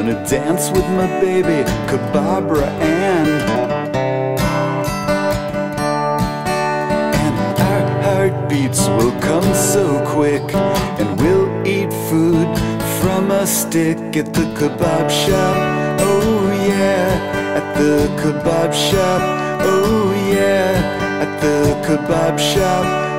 gonna dance with my baby, Kebabra Ann. And our heartbeats will come so quick, and we'll eat food from a stick at the kebab shop. Oh yeah, at the kebab shop. Oh yeah, at the kebab shop.